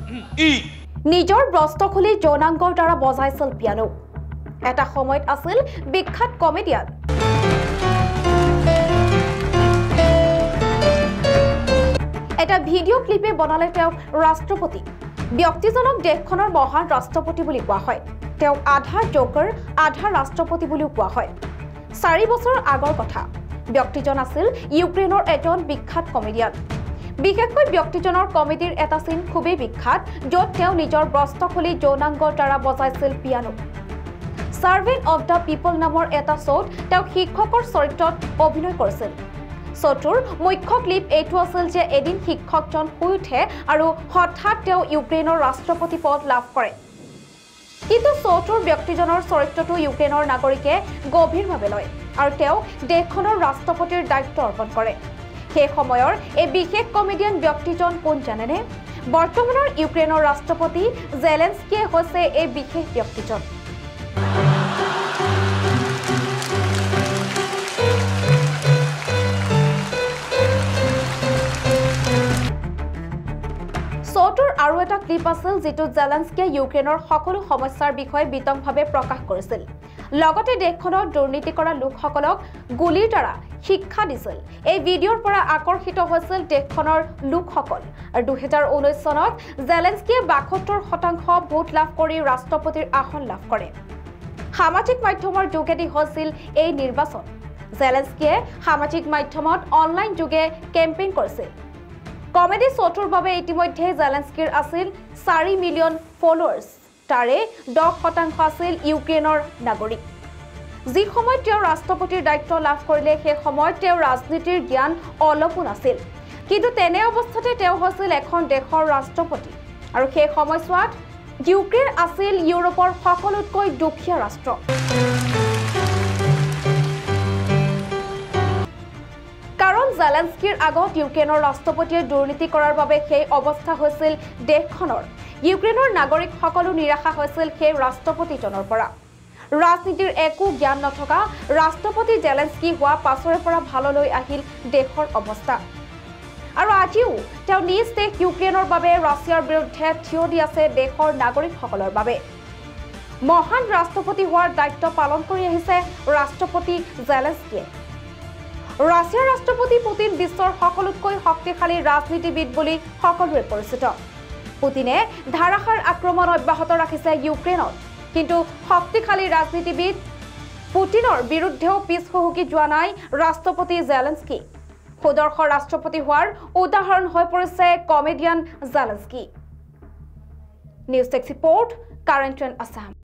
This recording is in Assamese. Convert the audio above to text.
নিজৰ ব্ৰস্ত খুলি যৌনাংগৰ দ্বাৰা বজাইছিল পিয়ানো এটা সময়ত আছিল বিখ্যাত কমেডিয়ান এটা ভিডিঅ' ক্লিপে বনালে তেওঁ ৰাষ্ট্ৰপতি ব্যক্তিজনক দেশখনৰ মহান ৰাষ্ট্ৰপতি বুলি কোৱা হয় তেওঁ আধা জোকাৰ আধা ৰাষ্ট্ৰপতি বুলি কোৱা হয় 4 বছৰ আগৰ কথা ব্যক্তিজন আছিল ইউক্ৰেইনৰ এজন বিখ্যাত কমেডিয়ান বিশেষকৈ ব্যক্তিজনৰ কমেডিৰ এটা সিন খুবেই বিখ্যাত য'ত তেওঁ নিজৰ ব্ৰস্ত খুলি যৌনাংগৰ দ্বাৰা বজাইছিল piano servant of the people নামৰ এটা শ্ব'ত তেওঁ শিক্ষকৰ চৰিত্ৰত অভিনয় কৰিছিল শ্ব'টোৰ মুখ্য ক্লিপ এইটো আছিল যে এদিন শিক্ষকজন শুই উঠে আৰু হঠাৎ তেওঁ ইউক্ৰেইনৰ ৰাষ্ট্ৰপতি পদ লাভ কৰে কিন্তু শ্ব'টোৰ ব্যক্তিজনৰ চৰিত্ৰটো ইউক্ৰেইনৰ নাগৰিকে গভীৰভাৱে লয় আৰু তেওঁ দেশখনৰ ৰাষ্ট্ৰপতিৰ দায়িত্ব অৰ্পণ কৰে সেই সময়ৰ এই বিশেষ কমেডিয়ান ব্যক্তিজন কোন জানেনে বৰ্তমানৰ ইউক্ৰেইনৰ ৰাষ্ট্ৰপতি জেলেনস্কিয়ে হৈছে এই বিশেষ ব্যক্তিজন শ্ব'টোৰ আৰু এটা ক্লিপ আছিল যেটো জেলেনস্কিয়ে ইউক্ৰেইনৰ সকলো সমস্যাৰ বিষয়ে বিতংভাৱে প্ৰকাশ কৰিছিল লগতে দেশখনৰ দুৰ্নীতি কৰা লোকসকলক গুলিৰ দ্বাৰা শিক্ষা দিছিল এই ভিডিঅ'ৰ পৰা আকৰ্ষিত হৈছিল দেশখনৰ লোকসকল আৰু 2019 চনত জেলেনস্কিয়ে 72% ভোট লাভ কৰি ৰাষ্ট্ৰপতিৰ আসন লাভ কৰে সামাজিক মাধ্যমৰ যোগেদি হৈছিল এই নিৰ্বাচন জেলেনস্কিয়ে সামাজিক মাধ্যমত অনলাইন যোগে কেম্পেইন কৰিছিল কমেডি শ্ব'টোৰ বাবে ইতিমধ্যে জেলেনস্কিৰ আছিল 4 মিলিয়ন ফলোৱাৰ্ছ তাৰে 10% আছিল ইউক্ৰেইনৰ নাগৰিক যি সময়ত তেওঁ ৰাষ্ট্ৰপতিৰ দায়িত্ব লাভ কৰিলে সেই সময়ত তেওঁ ৰাজনীতিৰ জ্ঞান অলপো নাছিল কিন্তু তেনে অৱস্থাতে তেওঁ হৈছিল এখন দেশৰ ৰাষ্ট্ৰপতি আৰু সেই সময়ছোৱাত ইউক্ৰেইন আছিল ইউৰোপৰ সকলোতকৈ দুখীয়া ৰাষ্ট্ৰ কাৰণ জেলেনস্কিৰ আগত ইউক্ৰেইনৰ ৰাষ্ট্ৰপতিয়ে দুৰ্নীতি কৰাৰ বাবে সেই অৱস্থা হৈছিল দেশখনৰ ইউক্ৰেইনৰ নাগৰিক সকলো নিৰাশা হৈছিল সেই ৰাষ্ট্ৰপতিজনৰ পৰা ৰাজনীতিৰ একো জ্ঞান নথকা ৰাষ্ট্ৰপতি জেলেনস্কি হোৱা পাছৰে পৰা ভাললৈ আহিল দেশৰ অৱস্থা আৰু আজিও তেওঁ নিজ দেশ ইউক্ৰেইনৰ বাবে ৰাছিয়াৰ বিৰুদ্ধে থিয় দি আছে দেশৰ নাগৰিকসকলৰ বাবে মহান ৰাষ্ট্ৰপতি হোৱাৰ দায়িত্ব পালন কৰি আহিছে ৰাষ্ট্ৰপতি জেলেনস্কিয়ে ৰাছিয়াৰ ৰাষ্ট্ৰপতি পুতিন বিশ্বৰ সকলোতকৈ শক্তিশালী ৰাজনীতিবিদ বুলি সকলোৱে পৰিচিত পুতিনে ধাৰাসাৰ আক্ৰমণ অব্যাহত ৰাখিছে ইউক্ৰেইনত কিন্তু শক্তিশালী ৰাজনীতিবিদ পুতিনৰ বিৰুদ্ধেও পিছ হুহুকি যোৱা নাই ৰাষ্ট্ৰপতি জেলেনস্কি সুদৰ্শ ৰাষ্ট্ৰপতি হোৱাৰ উদাহৰণ হৈ পৰিছে comedian Zelensky news text report current trend Assam